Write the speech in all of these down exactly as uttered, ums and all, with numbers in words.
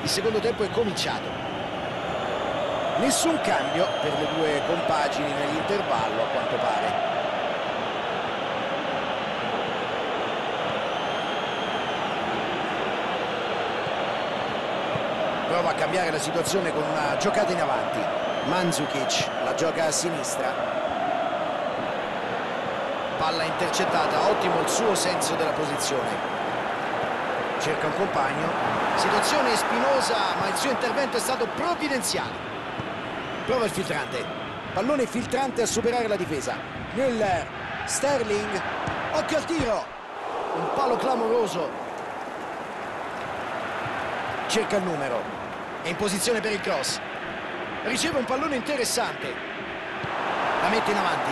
Il secondo tempo è cominciato. Nessun cambio per le due compagini nell'intervallo, a quanto pare. Prova a cambiare la situazione con una giocata in avanti. Mandzukic la gioca a sinistra. Palla intercettata, ottimo il suo senso della posizione. Cerca un compagno. Situazione spinosa, ma il suo intervento è stato provvidenziale. Prova il filtrante. Pallone filtrante a superare la difesa. Müller, Sterling. Occhio al tiro. Un palo clamoroso. Cerca il numero. È in posizione per il cross. Riceve un pallone interessante. La mette in avanti.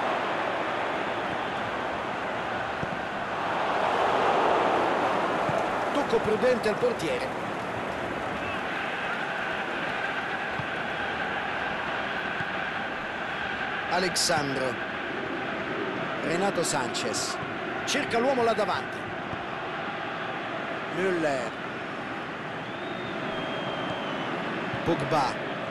Tocco prudente al portiere. Alexandro. Renato Sanchez. Cerca l'uomo là davanti. Müller. Pogba.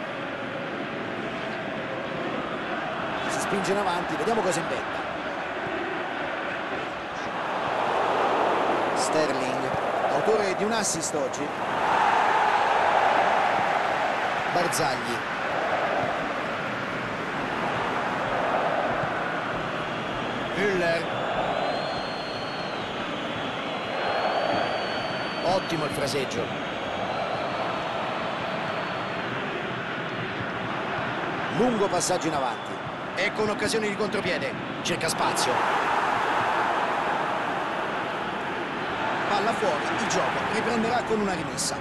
Si spinge in avanti, vediamo cosa inventa. Sterling, autore di un assist oggi. Barzagli. Müller. Ottimo il fraseggio. Lungo passaggio in avanti. Ecco un'occasione di contropiede. Cerca spazio. Palla fuori, il gioco riprenderà con una rimessa.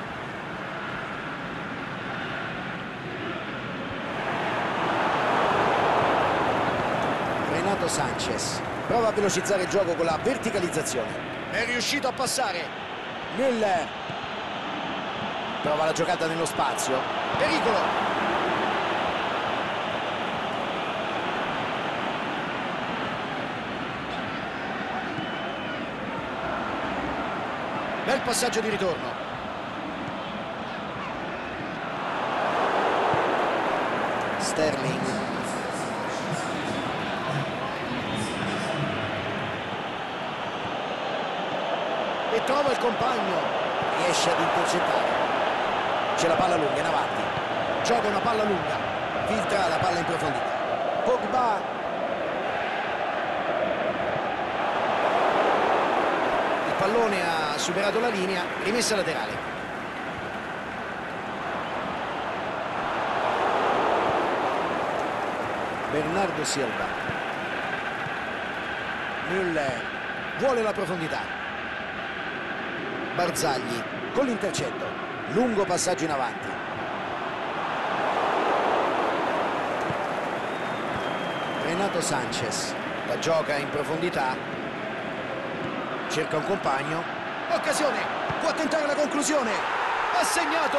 Renato Sanchez prova a velocizzare il gioco con la verticalizzazione. È riuscito a passare. Müller prova la giocata nello spazio. Pericolo. Bel passaggio di ritorno. Sterling. E trova il compagno. Riesce ad intercettare. C'è la palla lunga in avanti. Gioca una palla lunga. Filtra la palla in profondità. Pogba. Il pallone ha superato la linea, rimessa laterale. Bernardo Silva. Müller vuole la profondità. Barzagli con l'intercetto. Lungo passaggio in avanti. Renato Sanchez la gioca in profondità. Cerca un compagno. Occasione. Può tentare la conclusione. Ha segnato.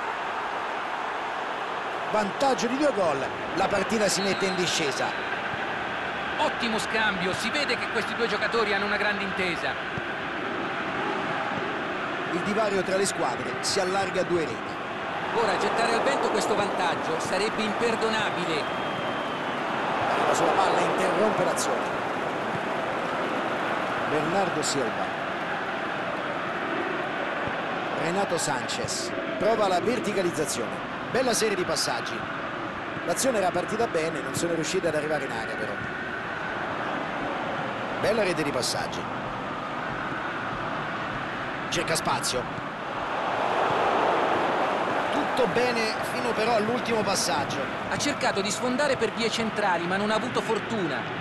Vantaggio di due gol. La partita si mette in discesa. Ottimo scambio. Si vede che questi due giocatori hanno una grande intesa. Il divario tra le squadre si allarga a due reti. Ora gettare al vento questo vantaggio sarebbe imperdonabile. La sua palla interrompe l'azione. Bernardo Silva. Renato Sanchez prova la verticalizzazione. Bella serie di passaggi. L'azione era partita bene, non sono riusciti ad arrivare in area però. Bella rete di passaggi. Cerca spazio. Tutto bene fino però all'ultimo passaggio. Ha cercato di sfondare per vie centrali ma non ha avuto fortuna.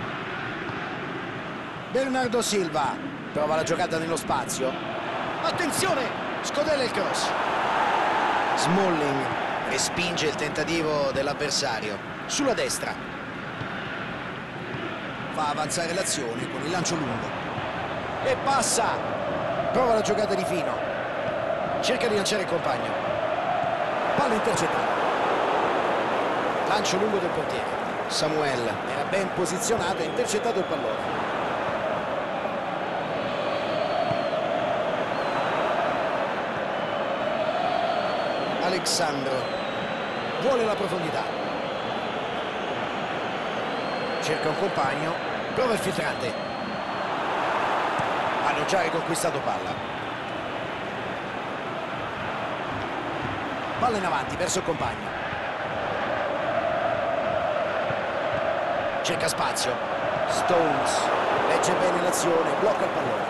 Bernardo Silva prova la giocata nello spazio. Attenzione, scodella il cross. Smalling respinge il tentativo dell'avversario. Sulla destra fa avanzare l'azione con il lancio lungo e passa. Prova la giocata di fino. Cerca di lanciare il compagno. Palla intercettata. Lancio lungo del portiere. Samuel era ben posizionato e intercettato il pallone. Alexandro vuole la profondità, cerca un compagno, prova il filtrante, hanno già riconquistato palla, palla in avanti verso il compagno, cerca spazio, Stones legge bene l'azione, blocca il pallone,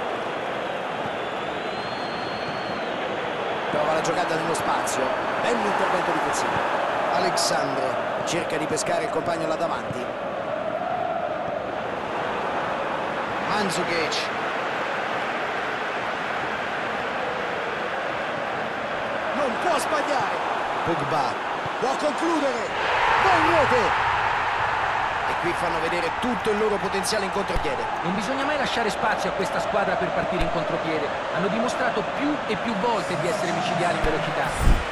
prova la giocata nello spazio, bell'intervento difensivo. Alexandro cerca di pescare il compagno là davanti, Mandzukic, non può sbagliare, Pogba può concludere, va in rete, e qui fanno vedere tutto il loro potenziale in contropiede. Non bisogna mai lasciare spazio a questa squadra per partire in contropiede. Hanno dimostrato più e più volte di essere micidiali in velocità.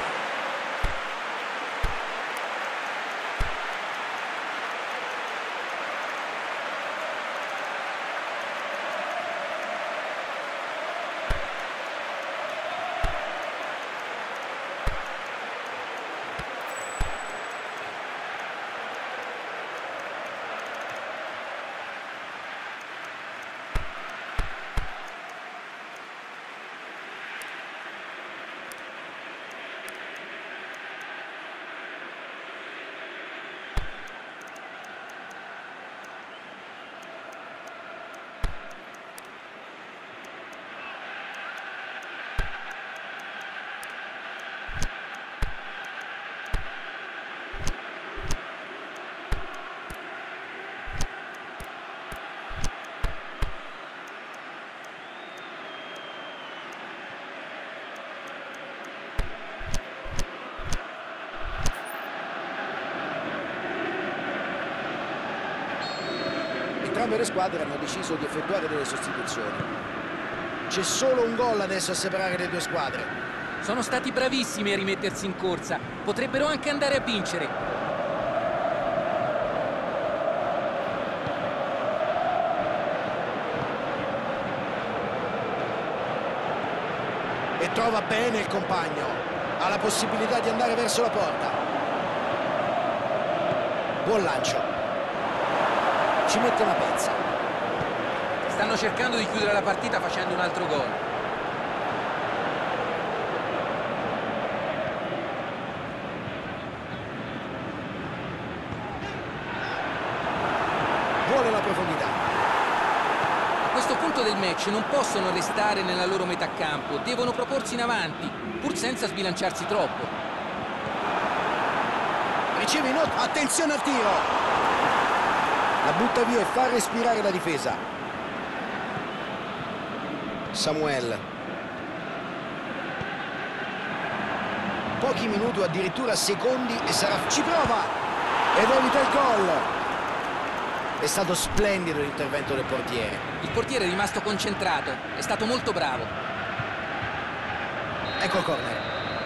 Entrambe le squadre hanno deciso di effettuare delle sostituzioni. C'è solo un gol adesso a separare le due squadre. Sono stati bravissimi a rimettersi in corsa. Potrebbero anche andare a vincere. E trova bene il compagno. Ha la possibilità di andare verso la porta. Buon lancio. Ci mette una pezza. Stanno cercando di chiudere la partita facendo un altro gol. Vuole la profondità. A questo punto del match non possono restare nella loro metà campo, devono proporsi in avanti, pur senza sbilanciarsi troppo. Riceve in otto. Attenzione al tiro. La butta via e fa respirare la difesa. Samuel. Pochi minuti o addirittura secondi e sarà... Ci prova! Ed evita il gol. È stato splendido l'intervento del portiere. Il portiere è rimasto concentrato, è stato molto bravo. Ecco il corner.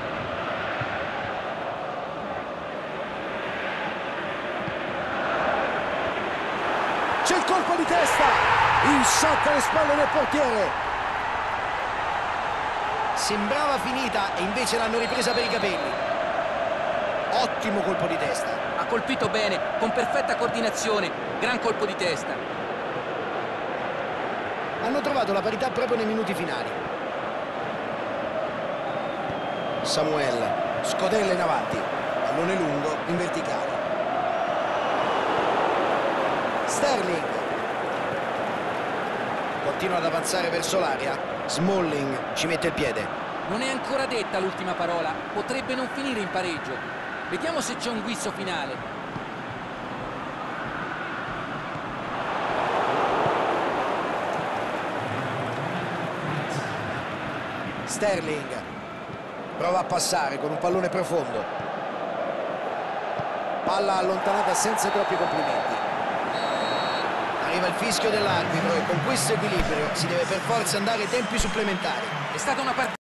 C'è il colpo di testa, insacca le spalle del portiere. Sembrava finita e invece l'hanno ripresa per i capelli. Ottimo colpo di testa. Ha colpito bene, con perfetta coordinazione, gran colpo di testa. Hanno trovato la parità proprio nei minuti finali. Samuel scodella in avanti, pallone lungo in verticale. Sterling continua ad avanzare verso l'area. Smalling ci mette il piede. Non è ancora detta l'ultima parola, potrebbe non finire in pareggio. Vediamo se c'è un guizzo finale. Sterling prova a passare con un pallone profondo. Palla allontanata senza troppi complimenti. Arriva il fischio dell'arbitro e con questo equilibrio si deve per forza andare ai tempi supplementari. È stata una partita